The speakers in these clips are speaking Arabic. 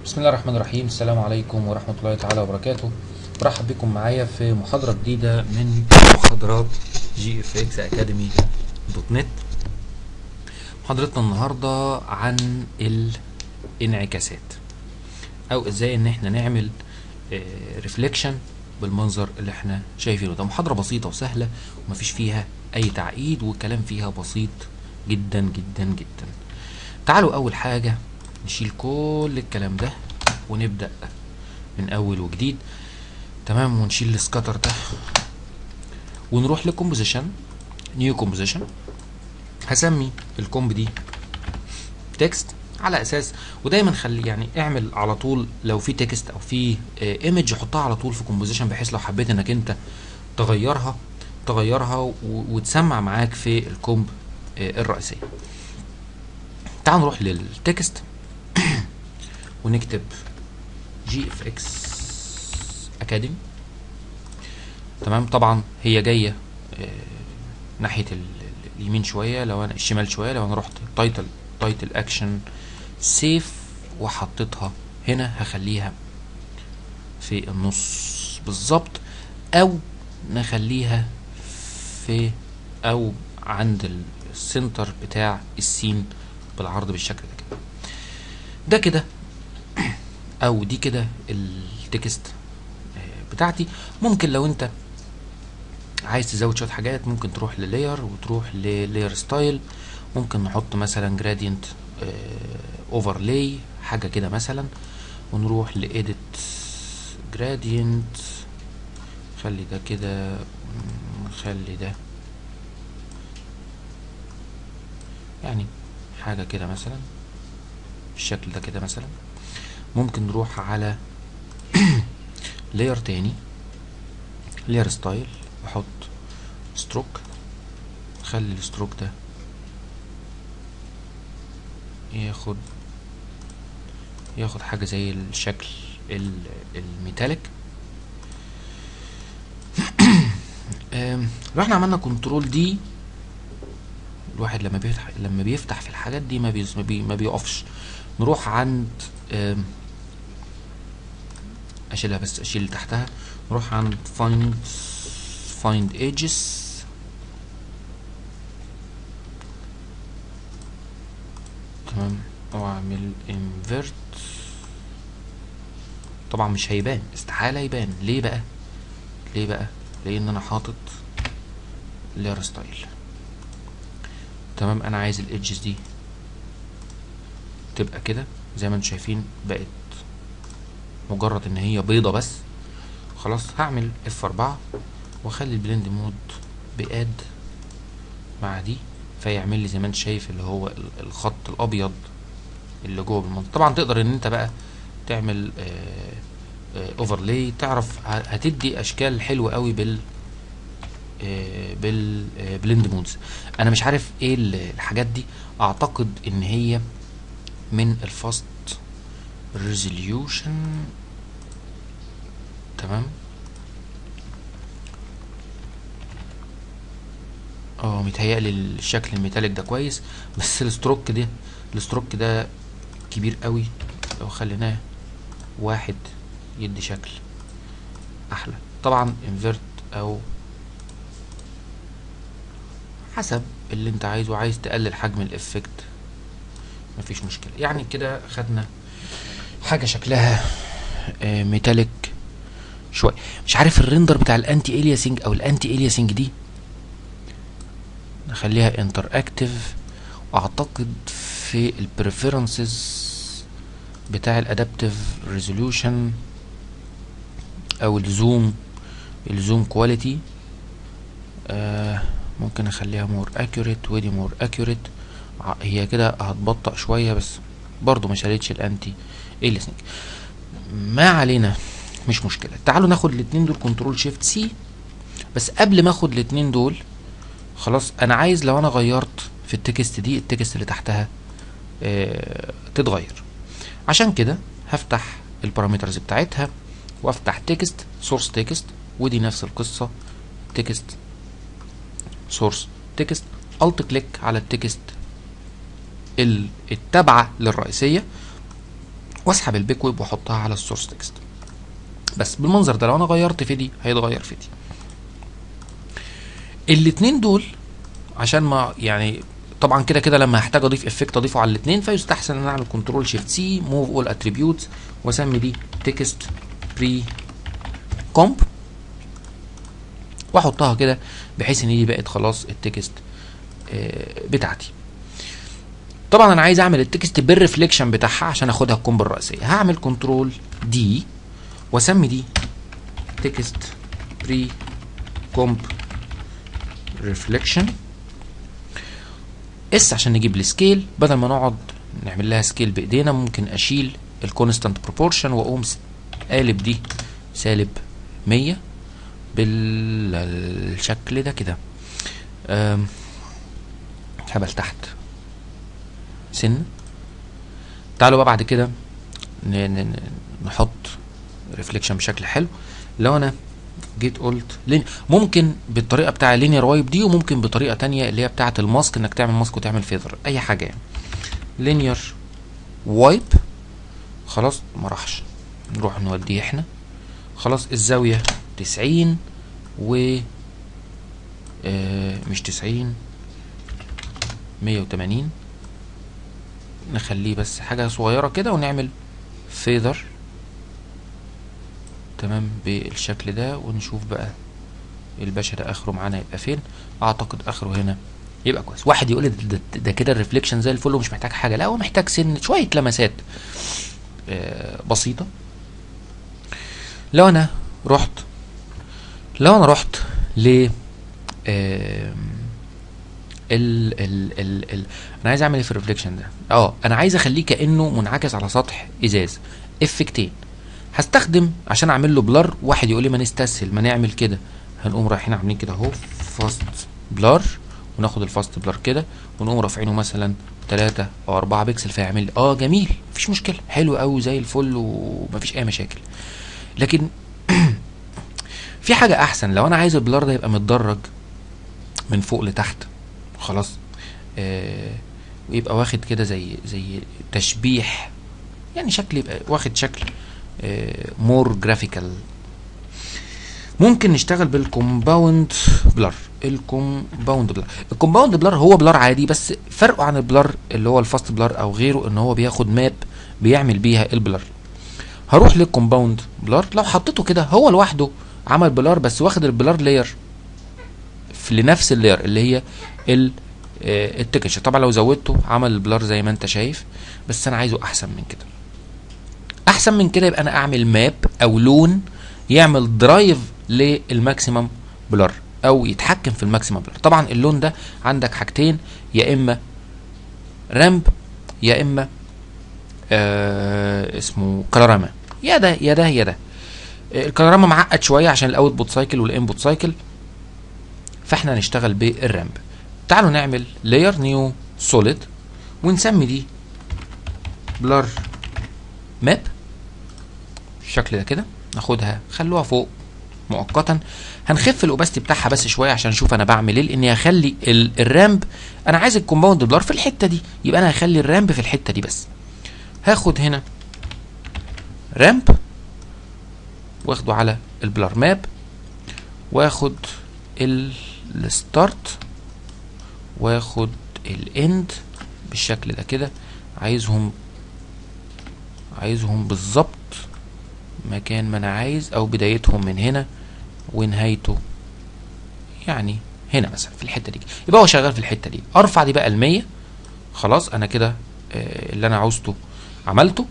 بسم الله الرحمن الرحيم. السلام عليكم ورحمة الله تعالى وبركاته. برحب بكم معايا في محاضرة جديدة من محاضرات GFX Academy .net. محاضرتنا النهاردة عن الانعكاسات او ازاي ان احنا نعمل ريفليكشن بالمنظر اللي احنا شايفينه ده. محاضرة بسيطة وسهلة ومفيش فيها اي تعقيد والكلام فيها بسيط جدا جدا جدا. تعالوا اول حاجة نشيل كل الكلام ده ونبدأ من اول وجديد. تمام، ونشيل السكاتر ده ونروح لكومبوزيشن، نيو كومبوزيشن. هسمي الكومب دي تكست على اساس، ودايما خلي يعني اعمل على طول لو في تكست او في ايمج حطها على طول في كومبوزيشن، بحيث لو حبيت انك انت تغيرها وتسمع معاك في الكومب الرئيسيه. تعال نروح للتكست ونكتب GFX Academy. تمام، طبعا هي جايه ناحيه اليمين شويه، لو انا الشمال شويه. لو انا رحت تايتل اكشن سيف وحطيتها هنا، هخليها في النص بالظبط، او نخليها في او عند السنتر بتاع السين بالعرض بالشكل ده كده او دي كده التكست بتاعتي. ممكن لو انت عايز تزود شويه حاجات ممكن تروح للاير وتروح للاير ستايل. ممكن نحط مثلا جرادينت اوفرلاي حاجه كده مثلا، ونروح لإيديت جرادينت، خلي ده كده، نخلي ده يعني حاجه كده مثلا بالشكل ده كده مثلا. ممكن نروح على لاير تاني، لاير ستايل، واحط ستروك، خلي الستروك ده ياخد حاجه زي الشكل الميتاليك. لو احنا عملنا كنترول دي، الواحد لما بيفتح في الحاجات دي ما بيقفش. نروح عند اشيلها بس، اشيل اللي تحتها. نروح عند find edges، تمام، واعمل invert. طبعا مش هيبان، استحالة يبان. ليه بقى؟ لان انا حاطط layer style. تمام، انا عايز الايدجز دي تبقى كده زي ما انتم شايفين، بقت مجرد ان هي بيضة بس. خلاص، هعمل F4 واخلي البلند مود باد مع دي، فيعمل لي زي ما انت شايف اللي هو الخط الابيض اللي جوه بالمنطقة. طبعا تقدر ان انت بقى تعمل اوفرلاي، تعرف هتدي اشكال حلوة قوي بالبلند مودز. انا مش عارف ايه الحاجات دي، اعتقد ان هي من الفاست ريزوليوشن. تمام، متهيألي الشكل الميتاليك ده كويس، بس الستروك ده كبير قوي. لو خليناه واحد يدي شكل احلى. طبعا انفيرت او حسب اللي انت عايزه. عايز تقلل حجم الافكت مفيش مشكلة. يعني كده خدنا حاجة شكلها ميتاليك شوية. مش عارف الريندر بتاع الانتي الياسنج او الانتي الياسنج دي نخليها انتر اكتف. اعتقد في البريفيرنسز بتاع الادابتيف ريزوليوشن او الزوم كواليتي، ممكن اخليها مور اكيوريت ودي مور اكيوريت. هي كده هتبطأ شوية بس برضو ما شالتش الانتي الياسنج. ما علينا، مش مشكلة. تعالوا ناخد الاتنين دول كنترول شيفت سي. بس قبل ما اخد الاتنين دول، خلاص انا عايز لو انا غيرت في التكست دي، التكست اللي تحتها تتغير. عشان كده هفتح البارامترز بتاعتها وافتح تكست سورس تكست، ودي نفس القصة، تكست سورس تكست. الت كليك على التكست التابعة للرئيسية، واسحب البيك ويب واحطها على السورس تكست. بس بالمنظر ده لو انا غيرت في دي هيتغير في دي. الاتنين دول عشان ما يعني طبعا كده كده لما هحتاج اضيف افكت اضيفه على الاثنين، فيستحسن ان انا اعمل كنترول شيفت سي موف اول اتريبيوتس واسمي دي تكست بري كومب واحطها كده بحيث ان دي بقت خلاص التكست بتاعتي. طبعا انا عايز اعمل التكست بالريفليكشن بتاعها عشان اخدها الكومب الرئيسيه. هعمل كنترول دي واسمي دي تكست بري كومب ريفليكشن اس عشان نجيب السكيل. بدل ما نقعد نعمل لها سكيل بايدينا ممكن اشيل الكونستانت بروبورشن واقوم قالب دي سالب 100 بالشكل ده كده. هبل تحت سن. تعالوا بقى بعد كده نحط ريفليكشن بشكل حلو. لو انا جيت قلت ممكن بالطريقه بتاع لينير وايب دي، وممكن بطريقه تانية اللي هي بتاعه الماسك انك تعمل ماسك وتعمل فيذر اي حاجه يعني. لينير وايب خلاص ما راحش، نروح نوديه احنا خلاص. الزاويه 90 و مش 90 180 نخليه بس حاجه صغيره كده ونعمل فيذر تمام بالشكل ده. ونشوف بقى الباشا ده اخره معانا يبقى فين. اعتقد اخره هنا يبقى كويس. واحد يقول ده كده الريفليكشن زي الفل ومش محتاج حاجه. لا، هو محتاج سن شويه لمسات بسيطه. لو انا رحت ل انا عايز اعمل ايه في الريفليكشن ده؟ انا عايز اخليه كانه منعكس على سطح ازاز. افكتين هستخدم عشان اعمل له بلر. واحد يقول لي ما نستسهل ما نعمل كده. هنقوم رايحين عاملين كده اهو فاست بلر، وناخد الفاست بلر كده ونقوم رافعينه مثلا 3 أو 4 بكسل فيعمل لي جميل مفيش مشكله، حلو قوي زي الفل ومفيش اي مشاكل. لكن في حاجه احسن. لو انا عايز البلر ده يبقى متدرج من فوق لتحت خلاص، ويبقى واخد كده زي تشبيح يعني، شكل يبقى واخد شكل مور جرافيكال. ممكن نشتغل بالكومباوند بلر. الكومباوند بلر هو بلر عادي، بس فرقه عن البلر اللي هو الفاست بلر او غيره ان هو بياخد ماب بيعمل بيها البلر. هروح للكومباوند بلر. لو حطيته كده هو لوحده عمل بلر، بس واخد البلر لاير لنفس اللاير اللي هي التكتشر. طبعا لو زودته عمل البلر زي ما انت شايف، بس انا عايزه احسن من كده. احسن من كده يبقى انا اعمل ماب او لون يعمل درايف للماكسيمم بلر او يتحكم في الماكسيمم بلر. طبعا اللون ده عندك حاجتين، يا اما رامب يا اما اسمه كلوراما. يا ده يا ده يا ده. الكلوراما معقد شويه عشان الاوتبوت سايكل والانبوت سايكل، فاحنا هنشتغل بالرامب. تعالوا نعمل لاير نيو سوليد ونسمي دي بلر ماب بالشكل ده كده. ناخدها خلوها فوق مؤقتا. هنخف الاوباستي بتاعها بس شويه عشان نشوف انا بعمل ايه، لاني هخلي الرامب انا عايز الكومباوند بلر في الحته دي، يبقى انا هخلي الرامب في الحته دي بس. هاخد هنا رامب واخده على البلر ماب، واخد الستارت واخد الاند بالشكل ده كده. عايزهم بالظبط مكان ما انا عايز، او بدايتهم من هنا ونهايته يعني هنا مثلا في الحته دي. يبقى هو شغال في الحته دي. ارفع دي بقى ل100 خلاص. انا كده اللي انا عاوزته عملته.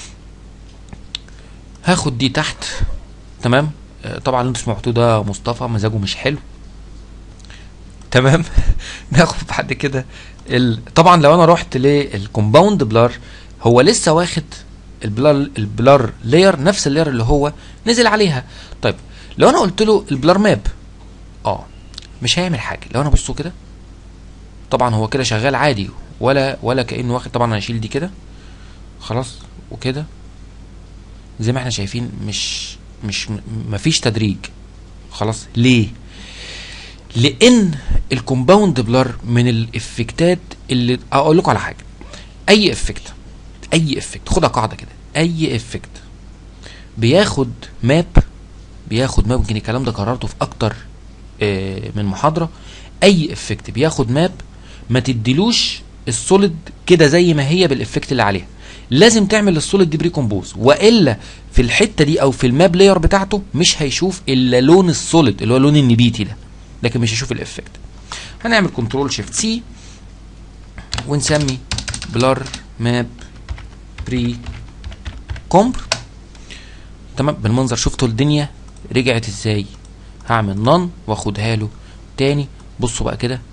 هاخد دي تحت تمام. طبعا اللي انتوا سمعتوه ده مصطفى مزاجه مش حلو تمام. ناخد بعد كده طبعا لو انا رحت للكومباوند بلر هو لسه واخد البلر لاير نفس اللاير اللي هو نزل عليها. طيب لو انا قلت له البلر ماب مش هيعمل حاجه. لو انا بصوا كده طبعا هو كده شغال عادي ولا كانه واخد. طبعا انا هشيل دي كده خلاص وكده زي ما احنا شايفين. مش مفيش تدريج خلاص. ليه؟ لان الكومباوند بلر من الافكتات اللي اقول لكم على حاجه. اي افكت خدها قاعده كده، اي افكت بياخد ماب يمكن الكلام ده قررته في اكتر من محاضرة. اي افكت بياخد ماب ما تديلوش السوليد كده زي ما هي بالافكت اللي عليها، لازم تعمل السوليد دي بريكومبوز، والا في الحته دي او في الماب لاير بتاعته مش هيشوف الا لون السوليد اللي هو لون النبيتي ده، لكن مش هيشوف الافكت. هنعمل كنترول شيفت سي ونسمي بلر ماب بري كومب. تمام بالمنظر. شفتوا الدنيا رجعت ازاي؟ هعمل نون واخدها له تاني. بصوا بقى كده،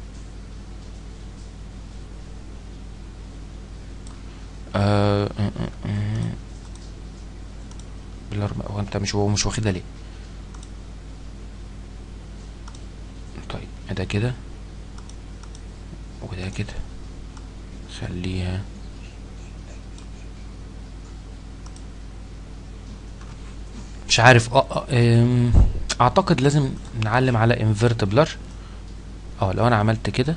هو انت مش واخدها ليه؟ طيب ده كده وده كده، خليها مش عارف. اعتقد لازم نعلم على انفيرت بلر. لو انا عملت كده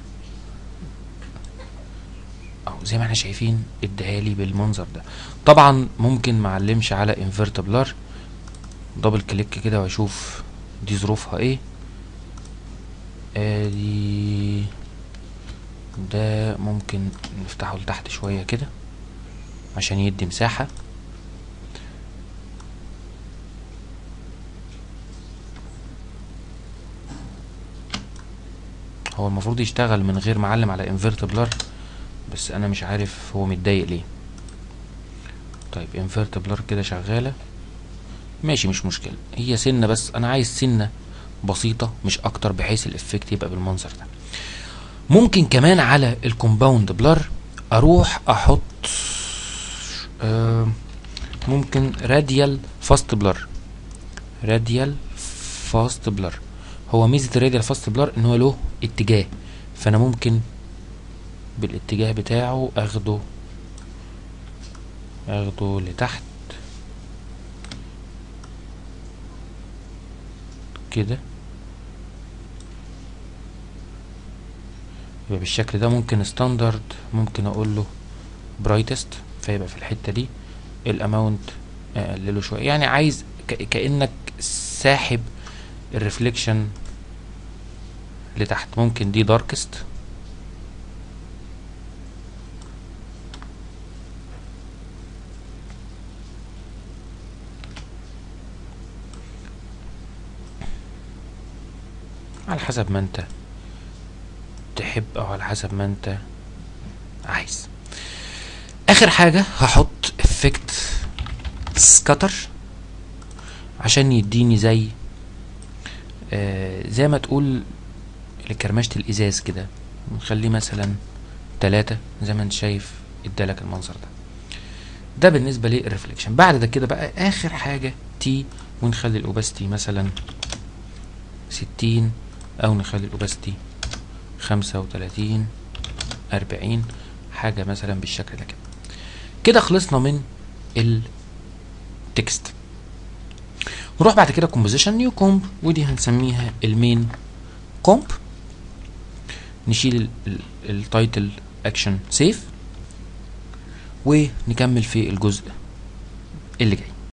زي ما احنا شايفين اديهالي بالمنظر ده. طبعا ممكن معلمش على انفيرت بلر، دبل كليك كده واشوف دي ظروفها ايه. ادي ده ممكن نفتحه لتحت شوية كده عشان يدي مساحة. هو المفروض يشتغل من غير معلم على انفيرت بلر، بس انا مش عارف هو متضايق ليه. طيب انفيرت بلر كده شغالة ماشي، مش مشكلة. هي سنة بس، انا عايز سنة بسيطة مش اكتر، بحيث الافكت يبقى بالمنظر ده. ممكن كمان على الكومباوند بلر اروح احط ممكن راديال فاست بلر. راديال فاست بلر، هو ميزة الراديال فاست بلر ان هو له اتجاه، فانا ممكن بالاتجاه بتاعه اخده لتحت كده، يبقى بالشكل ده. ممكن ستاندرد، ممكن اقول له برايتست فيبقى في الحته دي. الاماونت اقلله شويه، يعني عايز كانك ساحب الريفليكشن لتحت. ممكن دي داركست، على حسب ما انت تحب او على حسب ما انت عايز. اخر حاجة هحط افكت سكاتر عشان يديني زي ما تقول لكرمشة الازاز كده. نخليه مثلا 3 زي ما انت شايف، ادالك المنظر ده بالنسبة للريفليكشن. بعد ده كده بقى اخر حاجة تي، ونخلي الاوباستي مثلا 60 او نخلي الاوباستي 35 40، حاجة مثلا بالشكل ده كده. خلصنا من التكست. نروح بعد كده كومبوزيشن نيو كومب، ودي هنسميها المين كومب. نشيل التايتل اكشن سيف ونكمل في الجزء اللي جاي.